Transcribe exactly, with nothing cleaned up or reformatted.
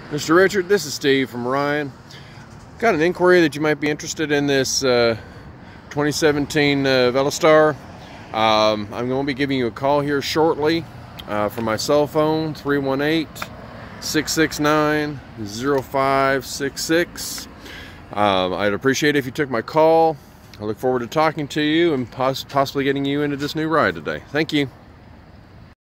Mister Richard, this is Steve from Ryan. Got an inquiry that you might be interested in this uh, twenty seventeen uh, Velostar. Um, I'm going to be giving you a call here shortly uh, from my cell phone, three one eight, six six nine, zero five six six. Um, I'd appreciate it if you took my call. I look forward to talking to you and poss possibly getting you into this new ride today. Thank you.